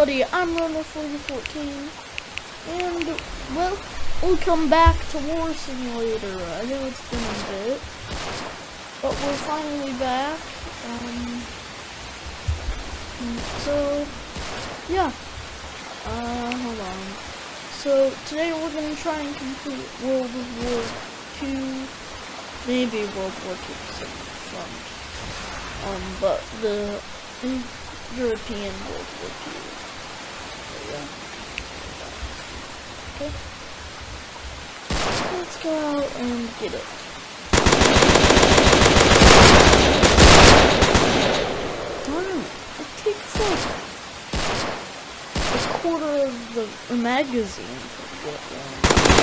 everybody, I'm Runner4014, and, well, welcome back to War Simulator. I know it's been a bit, but we're finally back, so, yeah, hold on. So, today we're going to try and complete World War II, maybe World War II front, but the European World War II. So, yeah. Okay. Let's go out and get it. Darn, it takes like a quarter of the magazine to get one.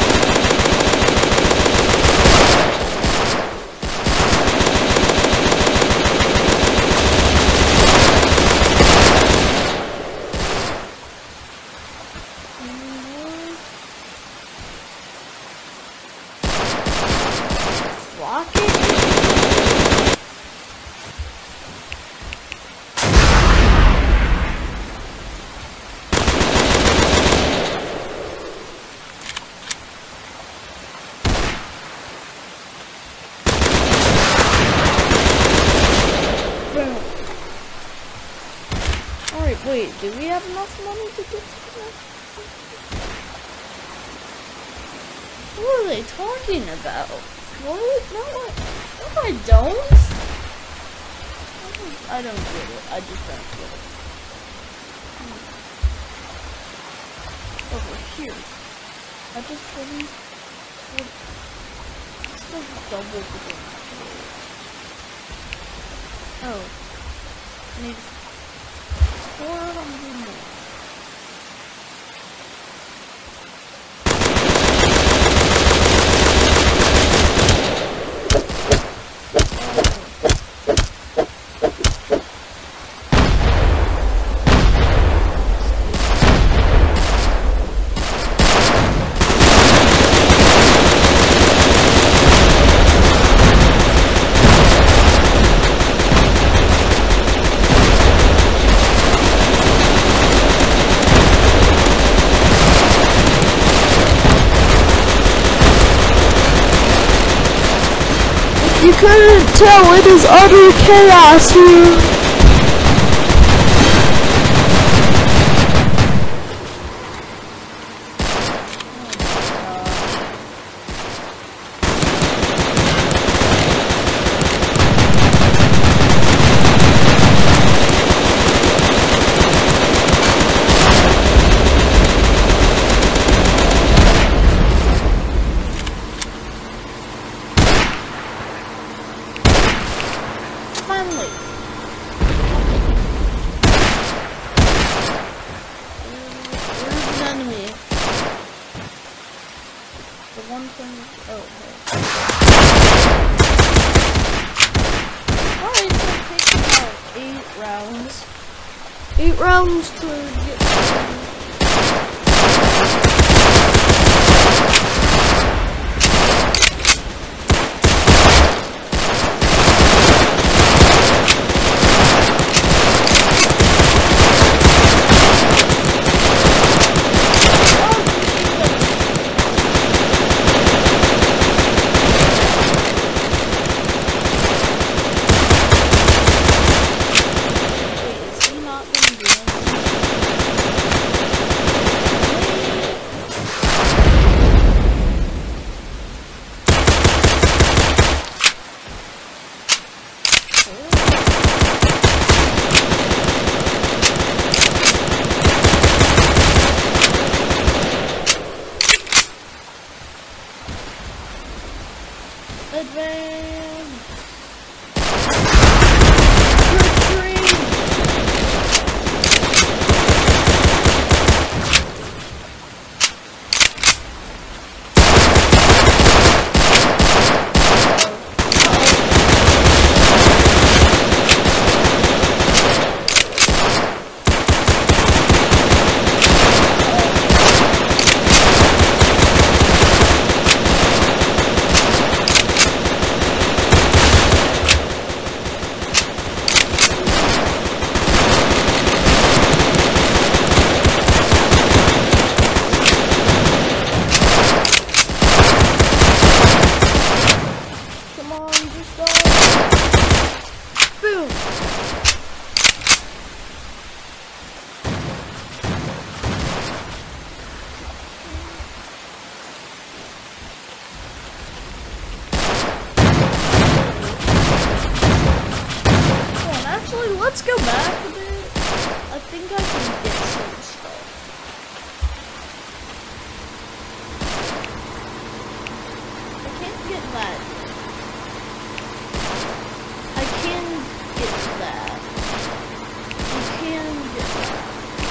Alright, wait, do we have enough money to get to that? What are they talking about? What? No, I don't. I don't get it. I just don't get it. Over here. I just couldn't. It's like double the damage. Oh. I need 400 more. You couldn't tell, it is utter chaos here. Finally. Where's the enemy? The one thing. Oh, okay. Alright, so it takes about 8 rounds. 8 rounds to get. Advance! Retreat! let's go back a bit. I think I can get some stuff. I can't get that. I can get that. I can get that.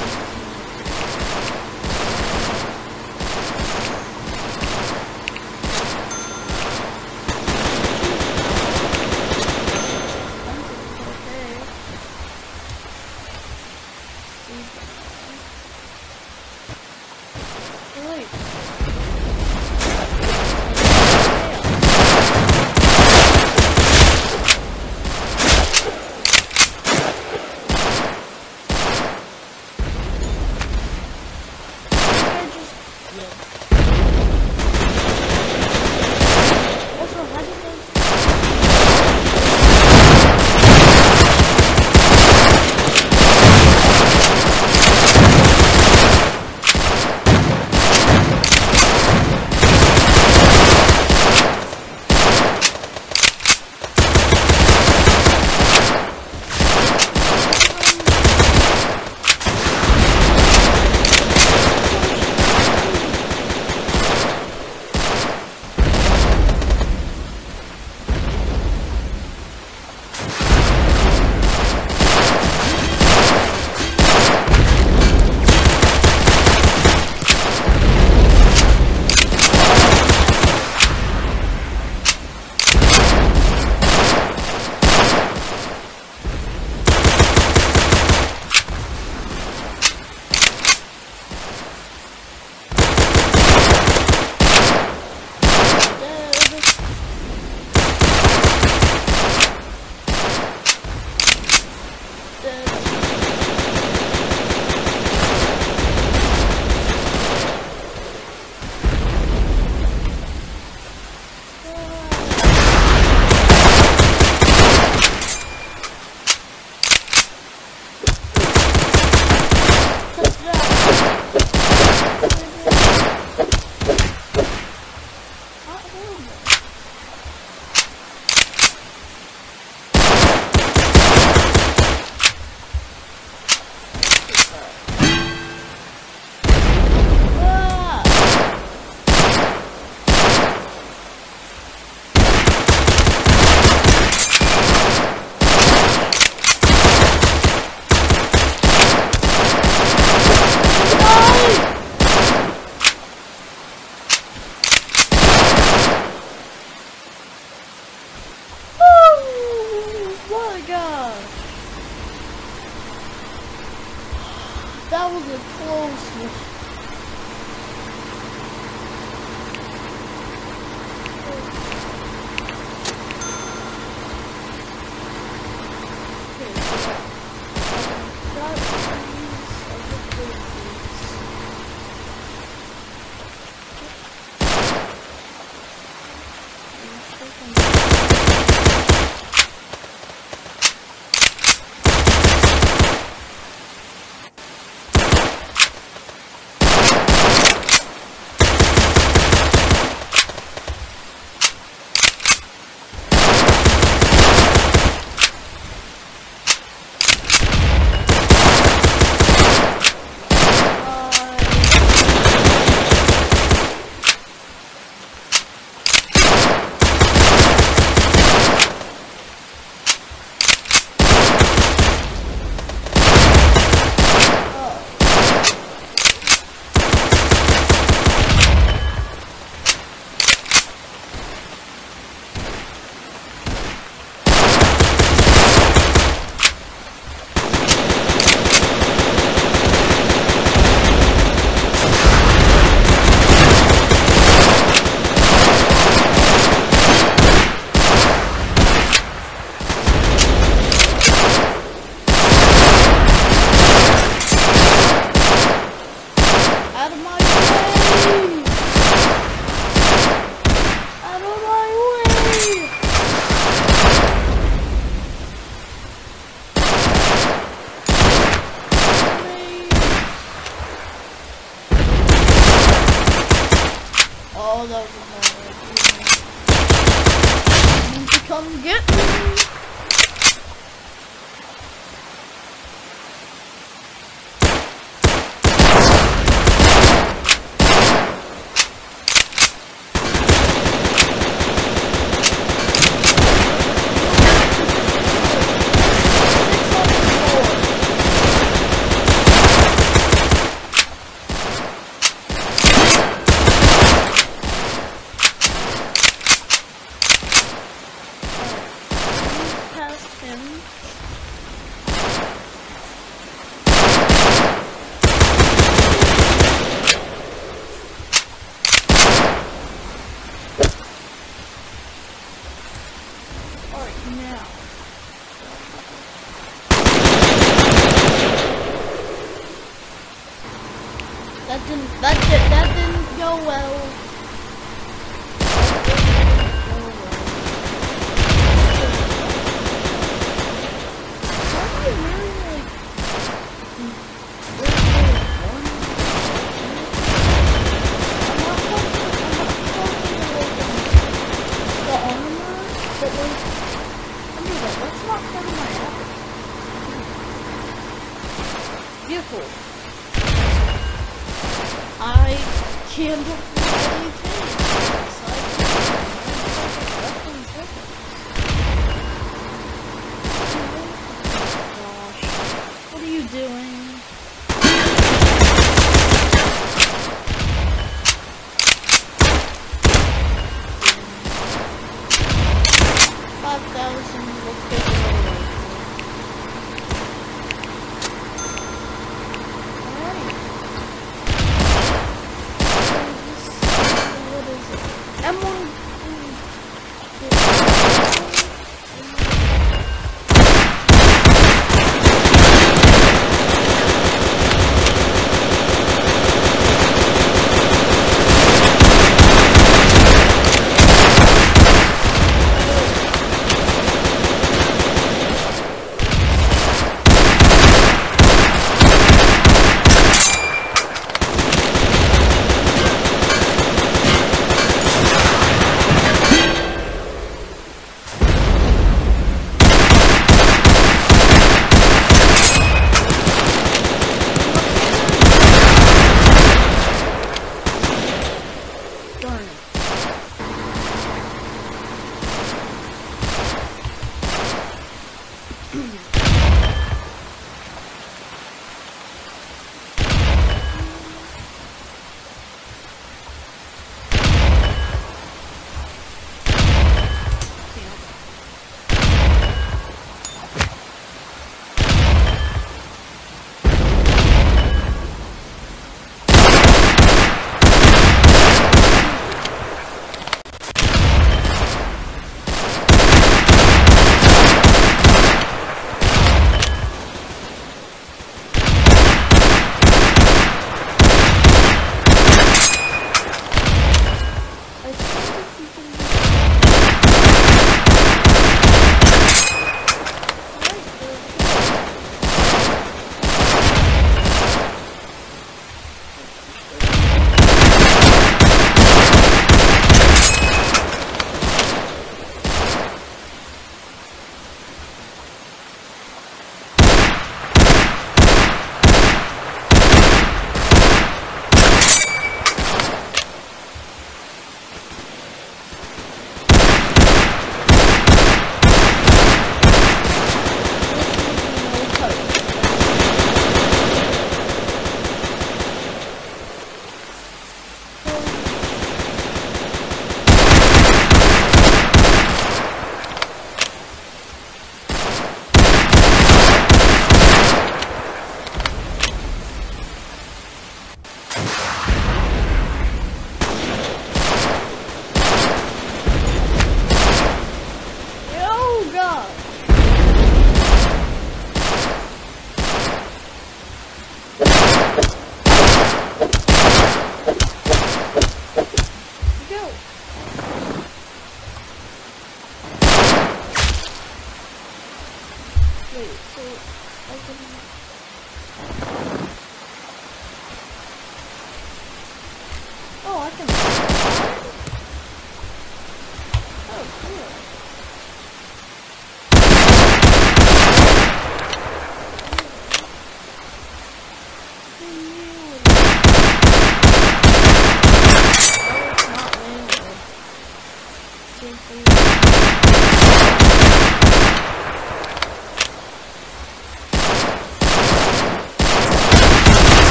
That was a close one. Oh, that was a bad idea. You need to come get me. Alright, now. That didn't go well. Vehicle. I can't afford anything besides weapons. Gosh, what are you doing?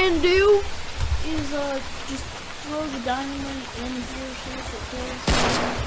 can do is just throw the dynamite in here, see if it kills.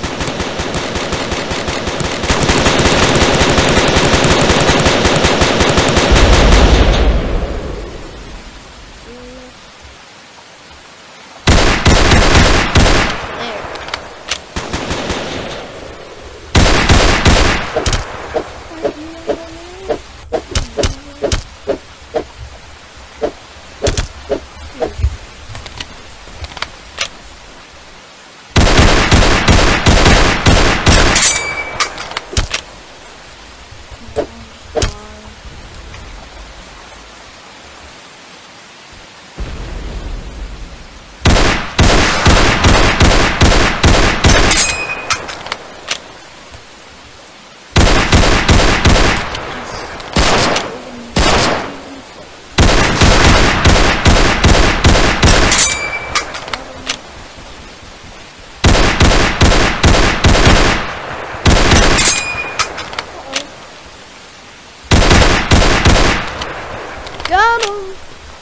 Got him!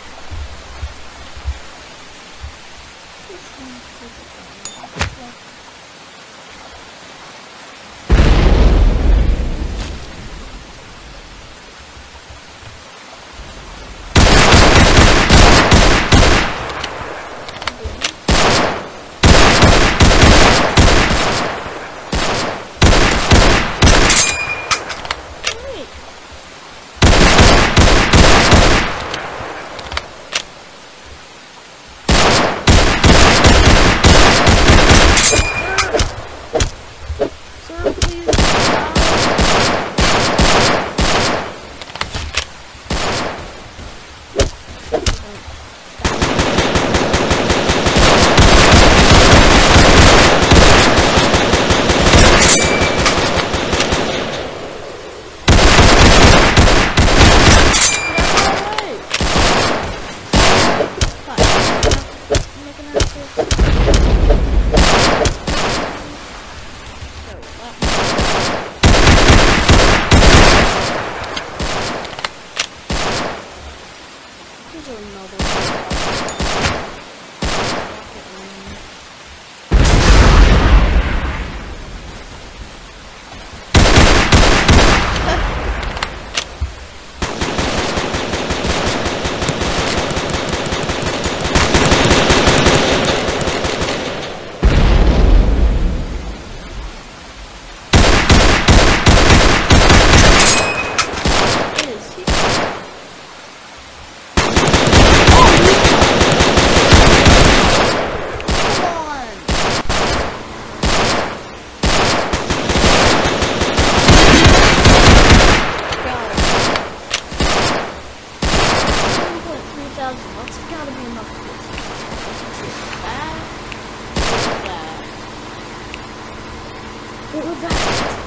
What was that?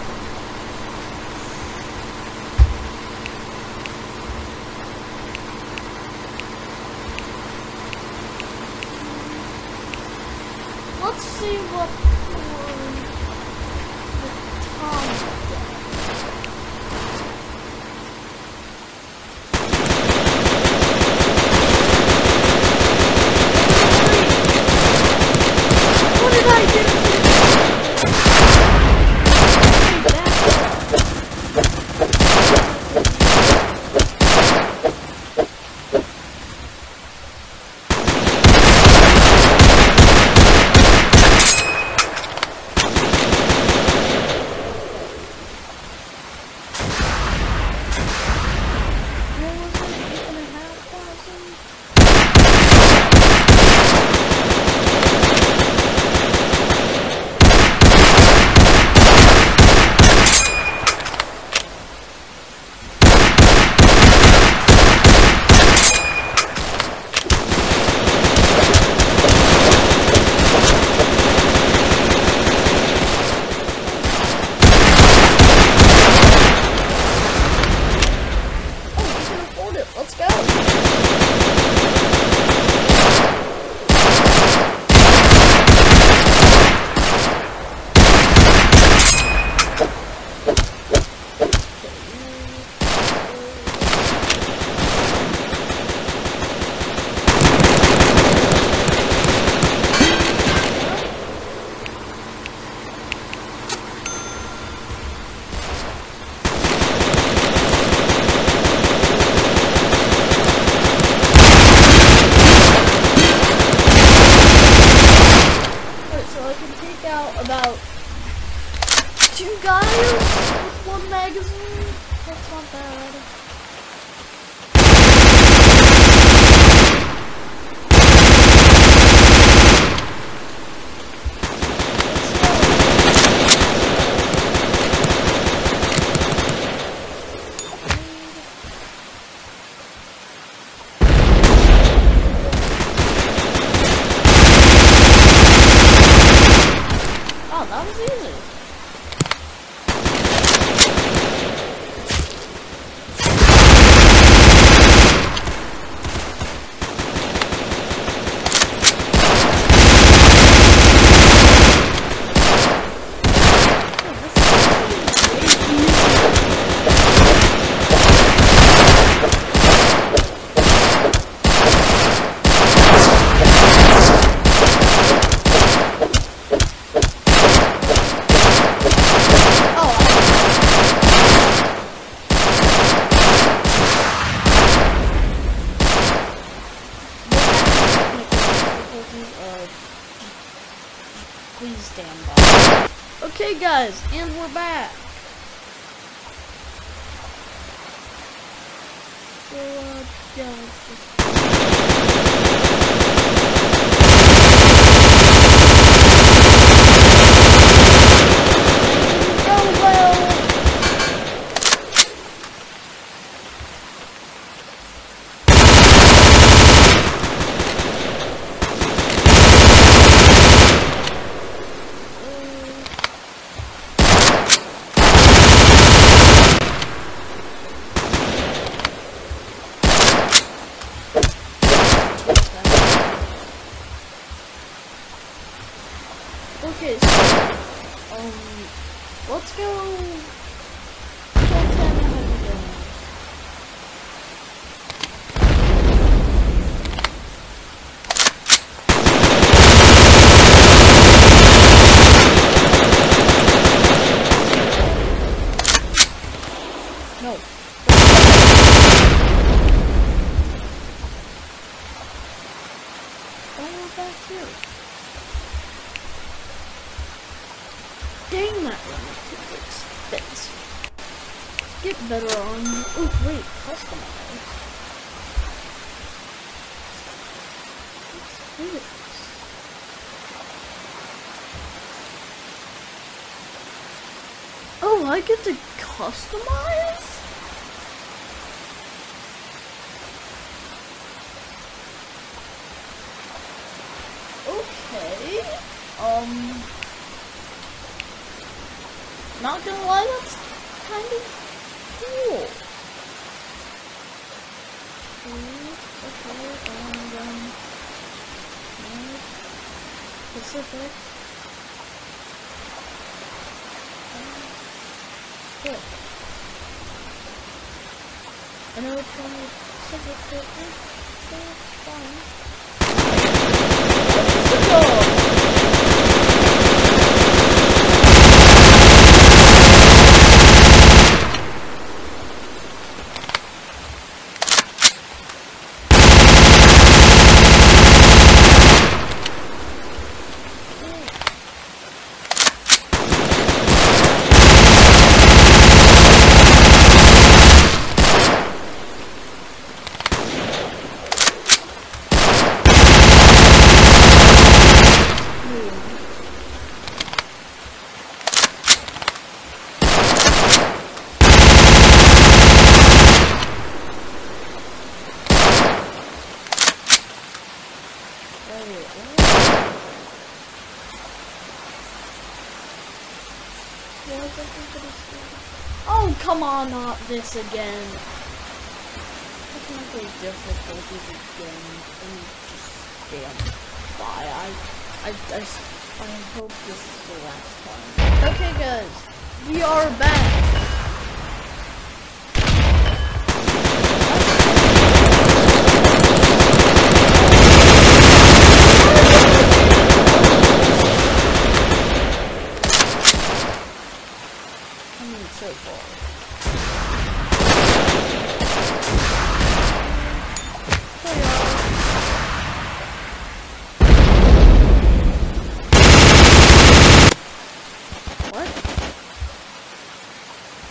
Let's see what the Tom does. What did I do? Let's go. stand by. Okay, guys, and we're back. So, yeah, let's just... Oh, well... Okay, so, let's go kill 10 heavy guns. No. Oh, back here. Dang, that one too expensive. Get better on. Oh wait, customize. Let's do this. Oh, I get to customize? Okay. Not gonna lie, that's kind of cool. Okay, Pacific. Good. I know it's on the Pacific, so it's fine. Let's go! Oh, come on, not this again. Technical difficulties again. And just stand by. I hope this is the last time. Okay, guys, we are back. So far. What?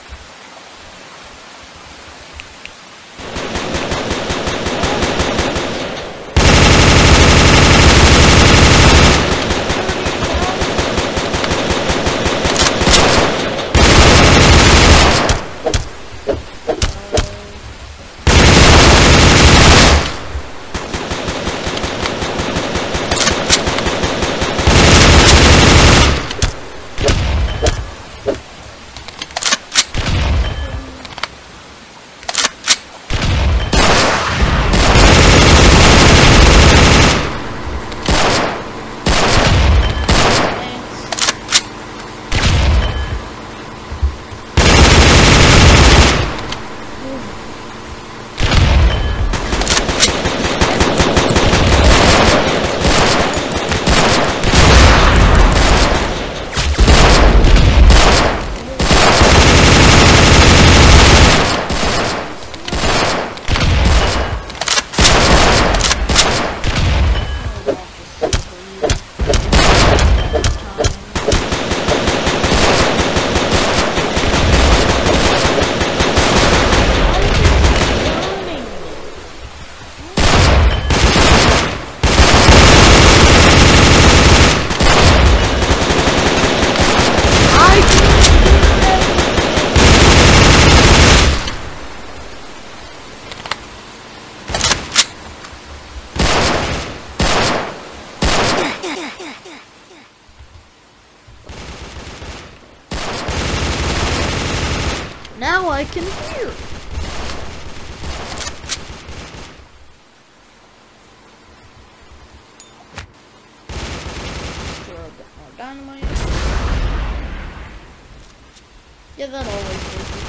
I can hear. Throw a bit more dynamite. Yeah, that always makes me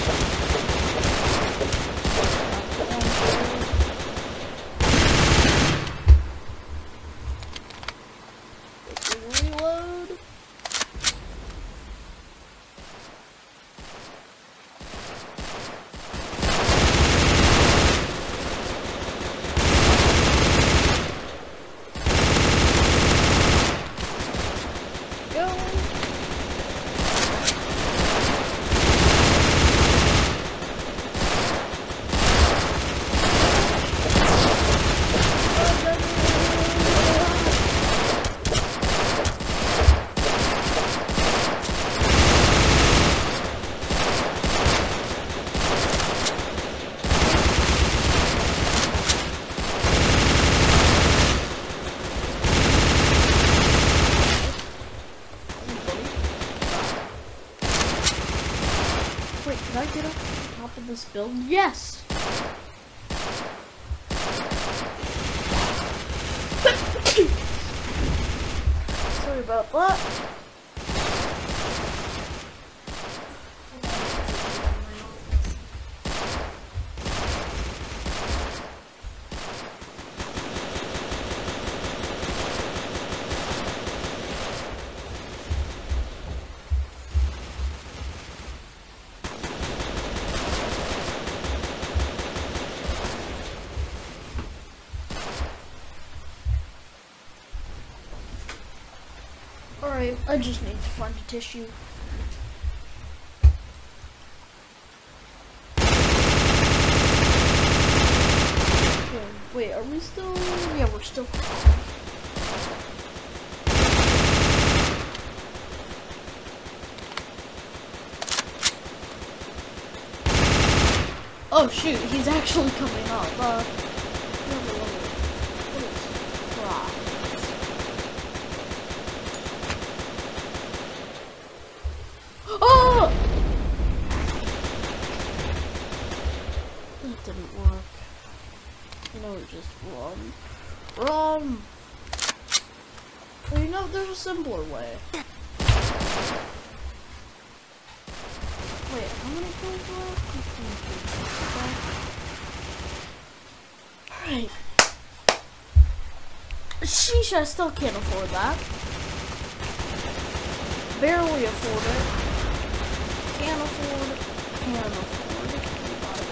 reload. Wait, can I get up to the top of this building? Yes! Sorry about that. Alright, I just need to find a tissue. Okay, wait, are we still? Yeah, we're still. Oh shoot, he's actually coming up. Oh! That didn't work. You know, just run. Run! Well, you know, there's a simpler way. Wait, how many kills left? Alright. Sheesh, I still can't afford that. Barely afford it. Can't afford, buy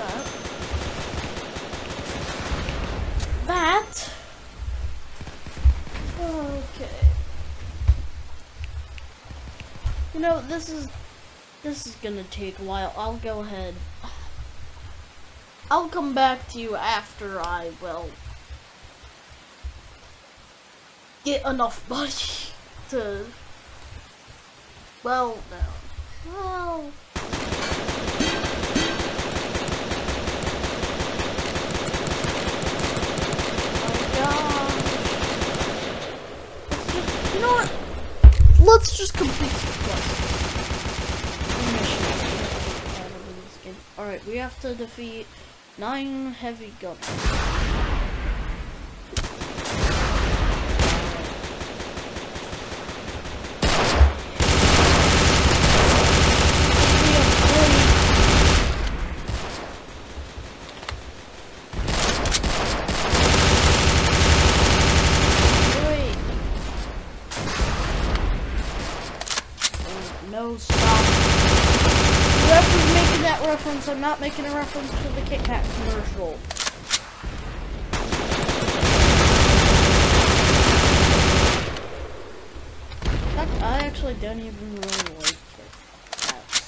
that. Okay. You know, this is gonna take a while. I'll go ahead. I'll come back to you after I, well, get enough money to, well, no. Well, you know what? Let's just complete some quests. Alright, we have to defeat 9 heavy gunners. No, stop. Whoever's making that reference, I'm not making a reference to the Kit Kat commercial. In fact, I actually don't even really like Kit Kats.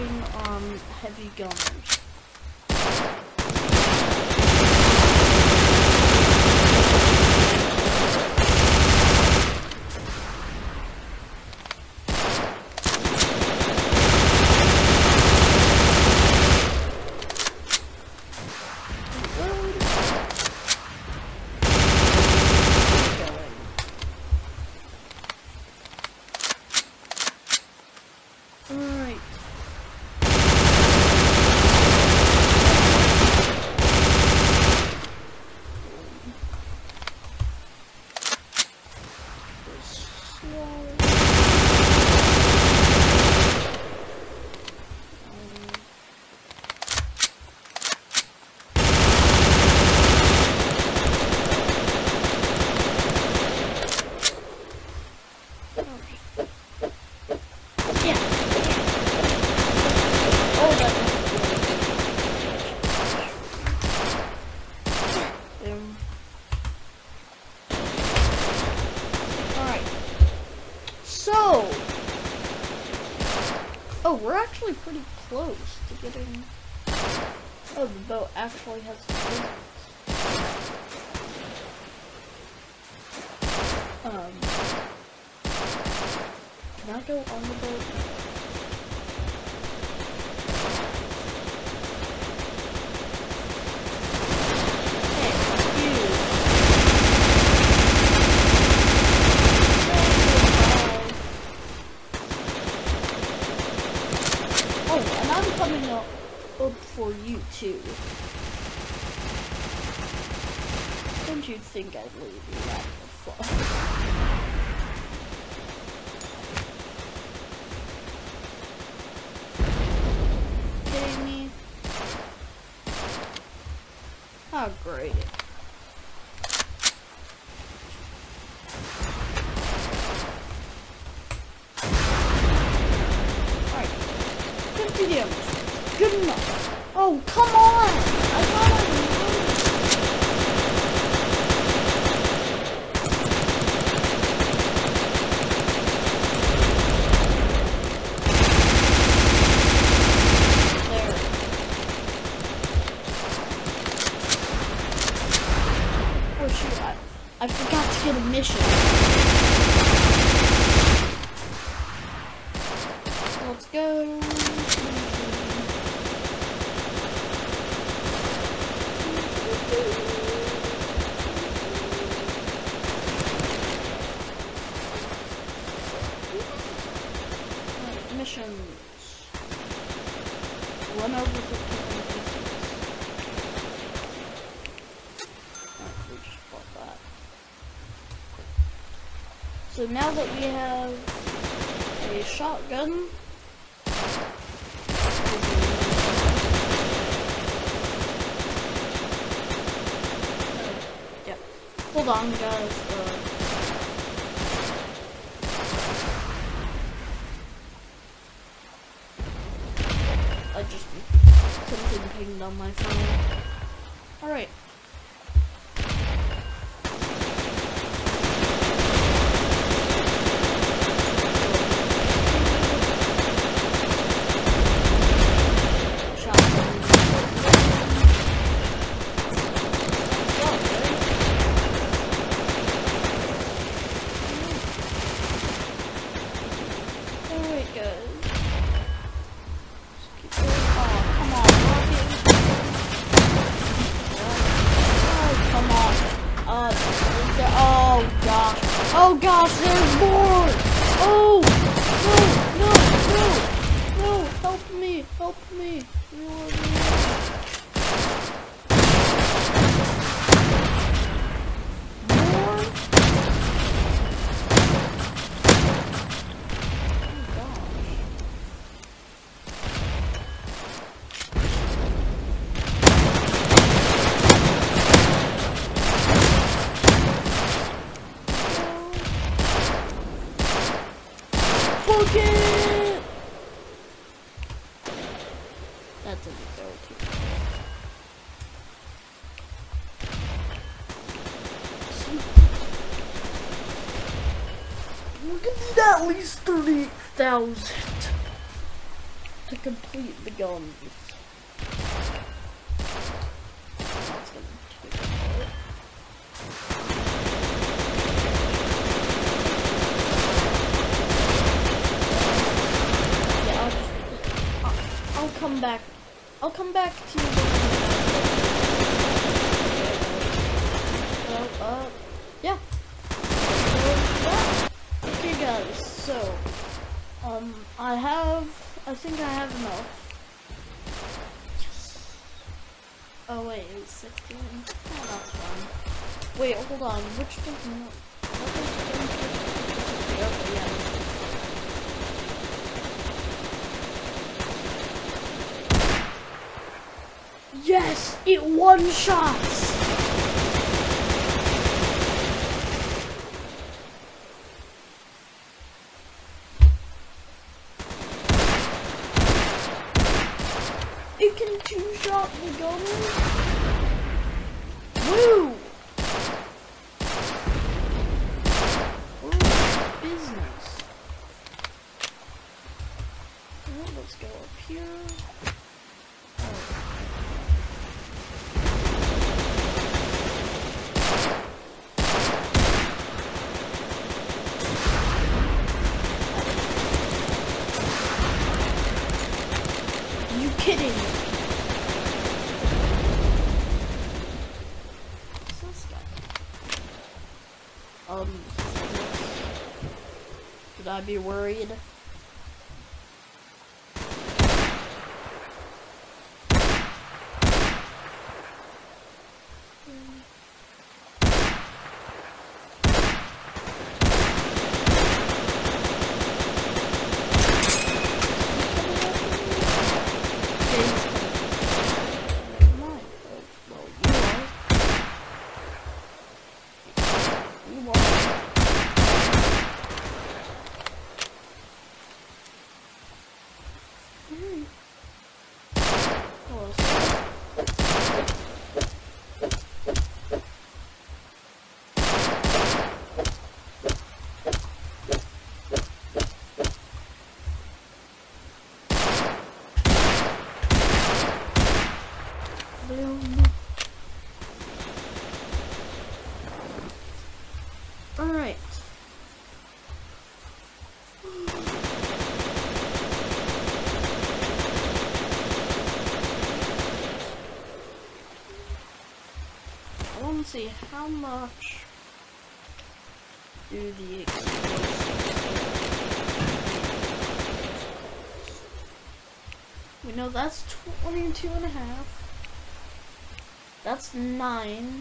using heavy gunners. Oh, we're actually pretty close to getting... Oh, the boat actually has wings. Can I go on the boat? Coming up for you too. Don't you think I'd leave you that for fun? Kidding me? How great. Alright. 50 damage. Good enough. Oh, come on! I thought I knew. There. Oh shoot, I forgot to get a mission. Let's go. Missions. Run over 50 NPCs. We just bought that. So now that we have a shotgun, yeah. Hold on, guys. I just something pinged on my phone. Alright. Alright, guys. Oh gosh, there's more! Oh! No! Help me! More? It! That didn't go too We're gonna need at least 30,000 to complete the guns. That's gonna take a bit. Yeah, I'll come back. I'll come back to you. Yeah. Okay, guys. So, I think I have enough. Oh wait, it was 16. Oh, that's fine. Wait, hold on. Which doesn't? Okay, yeah. Yes, it one shots. It can two-shot the gunner. Woo! Business. Well, let's go up here. You kidding me? What's this guy? Should I be worried? Alright. I want to see how much do the explosives. We know that's 22.5. That's 9.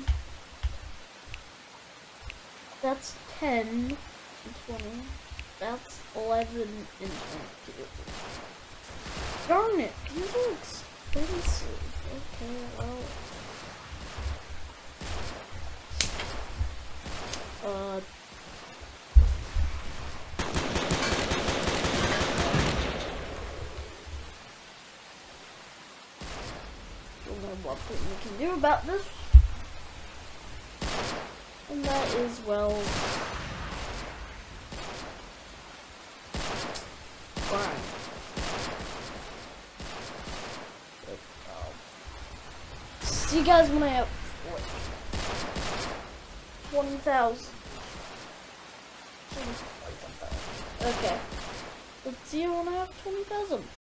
That's 10 and 20. That's 11 and 22. Darn it, these are expensive. Okay, well. Don't know what we can do about this. And that is, well, fine. See you guys when I have 20,000. Okay. Let's see you when I have 20,000.